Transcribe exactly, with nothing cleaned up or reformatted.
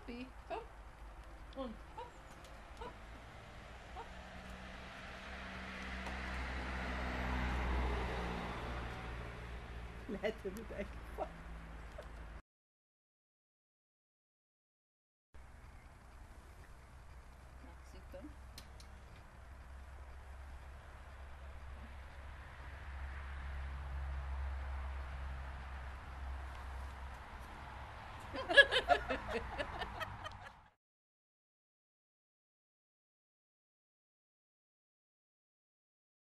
Papi, komm. Und hopp, hopp, hopp. Leute wird eingefallen. Na, sieh dann.